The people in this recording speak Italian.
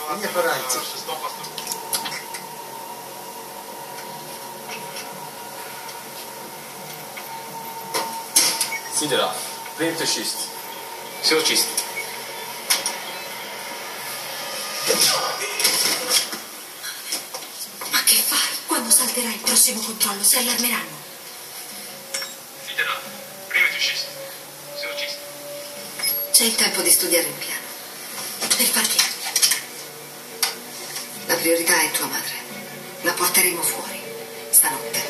Nie porajcie. Sidera, primite šest. Все чисто. Ma che fai? Quando salterà il prossimo controllo si allarmeranno. Sidera, primite šest. Все чисто. C'è il tempo di studiare il piano. Per far che? La priorità è tua madre. La porteremo fuori stanotte.